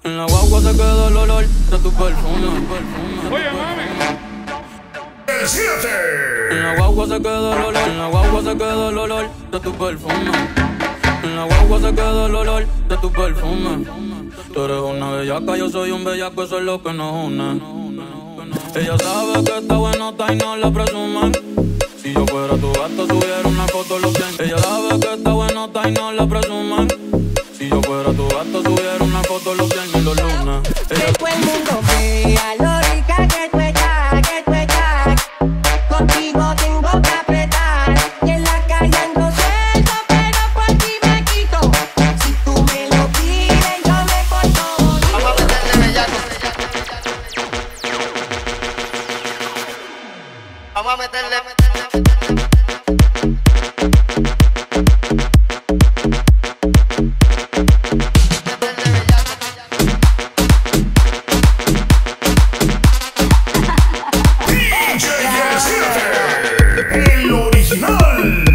En la guagua se quedó el olor de tu perfume. Oye, mami. El 7. En la guagua se quedó el olor, en la guagua se quedó el olor de tu perfume. En la guagua se quedó el olor de tu perfume. Tú eres una bellaca, yo soy un bellaco, eso es lo que nos une. Ella sabe que está buenota y no la presuman. Si yo fuera tu gato, subiera una foto los 100. Ella sabe que está buenota y no la presuman. Si yo fuera tu gato, subiera una foto los 100 y los lunes. Que todo el mundo vea lo rica que tú estás, que tú estás. Contigo tengo que apretar. Y en la calle ando suelto, pero por ti me quito. Si tú me lo pides, yo me porto. Vamos a meterle bellaco. Vamos a meterle. El original.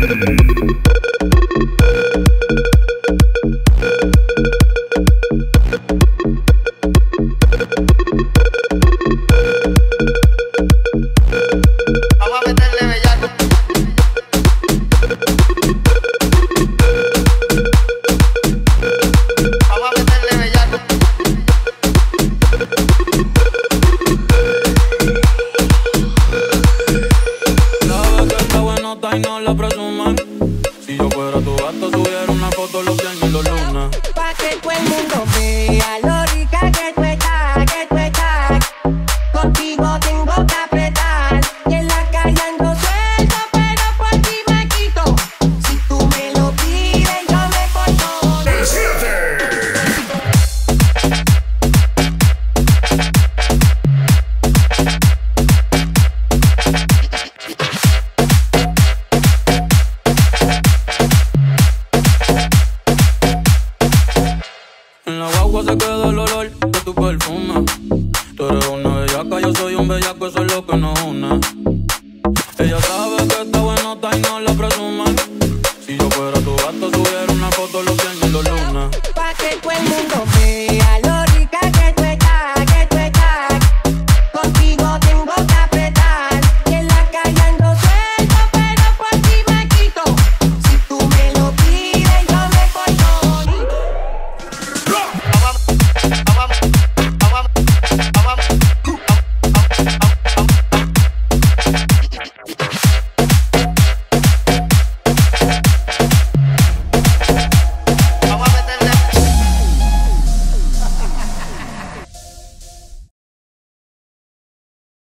Vamos a meterle bellaco. Vamos a meterle bellaco. Sabe que está buenota y no la presuman. Si yo fuera tu gato, subiera una foto los 100 y los lunes. Pa' que todo el mundo vea lo rica que tú estás, que tú estás. Contigo tengo que apretar. Y en la calle ando suelto, pero por ti me quito. Si tú me lo pides, yo me porto. El 7. En la guagua se quedó el olor de tu perfume. Tú eres una bellaca, yo soy un bellaco, eso es lo que nos une. Ella sabe que está buenota y no la presuman. Si yo fuera tu gato, subiera una foto los 100 y los lunes. Pa' que todo el mundo